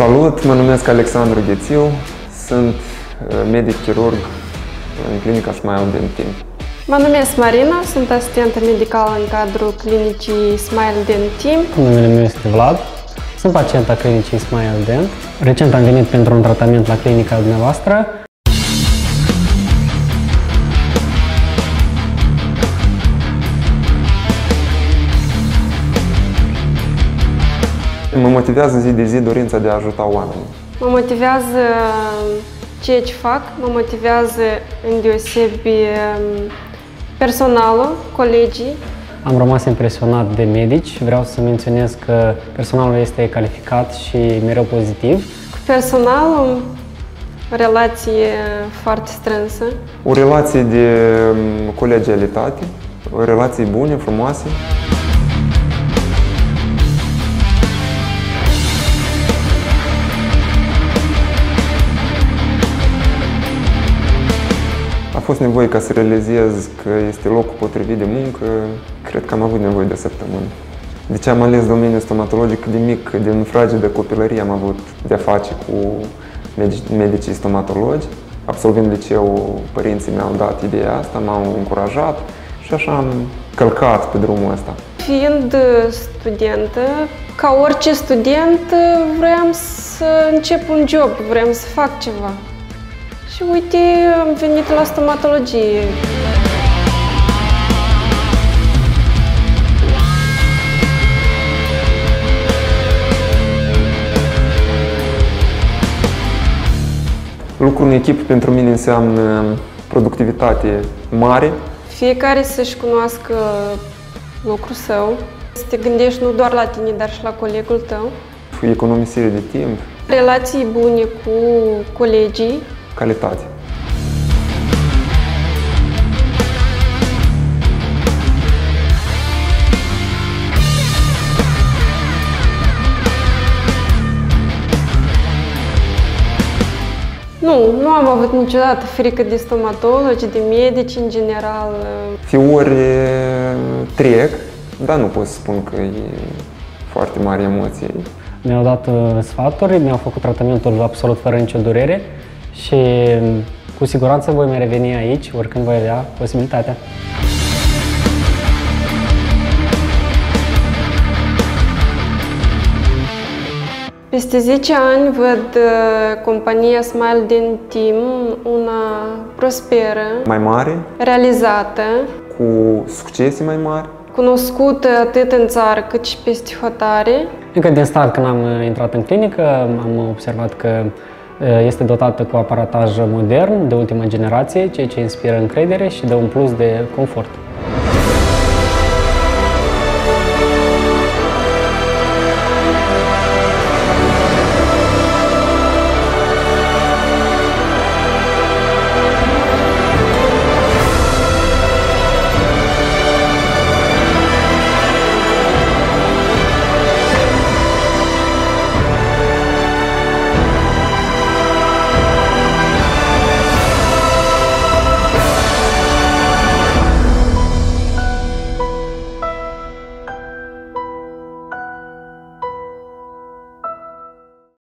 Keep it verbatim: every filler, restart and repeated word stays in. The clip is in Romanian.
Salut, mă numesc Alexandru Ghețiu, sunt medic chirurg în clinica Smile Dentim. Mă numesc Marina, sunt asistentă medicală în cadrul clinicii Smile Dentim. Numele meu este Vlad, sunt pacient la clinicii Smile Dent. Recent am venit pentru un tratament la clinica dumneavoastră. Mă motivează zi de zi dorința de a ajuta oamenii. Mă motivează ceea ce fac, mă motivează îndeosebi personalul, colegii. Am rămas impresionat de medici. Vreau să menționez că personalul este calificat și mereu pozitiv. Cu personalul, o relație foarte strânsă. O relație de colegialitate, o relație bune, frumoase. A fost nevoie ca să realizez că este locul potrivit de muncă. Cred că am avut nevoie de o săptămână. De ce am ales domeniul stomatologic? De mic, din fragedă copilărie, am avut de-a face cu medicii stomatologi. Absolvind liceu, părinții mi-au dat ideea asta, m-au încurajat și așa am călcat pe drumul ăsta. Fiind studentă, ca orice student, vreau să încep un job, vreau să fac ceva. Și uite, am venit la stomatologie. Lucrul în echipă pentru mine înseamnă productivitate mare. Fiecare să-și cunoască lucrul său, să te gândești nu doar la tine, dar și la colegul tău. Economisire de timp. Relații bune cu colegii. Calitate. Nu, nu am avut niciodată frică de stomatologi, de medici în general. Fiori trec, dar nu pot să spun că e foarte mare emoție. Mi-au dat sfaturi, mi-au făcut tratamentul absolut fără nicio durere și cu siguranță voi mai reveni aici, oricând voi avea posibilitatea. Peste zece ani văd compania Smile Dentim una prosperă, mai mare, realizată, cu succese mai mari, cunoscută atât în țară cât și peste hotare. Încă din start, când am intrat în clinică, am observat că este dotată cu aparataj modern, de ultimă generație, ceea ce inspiră încredere și dă un plus de confort.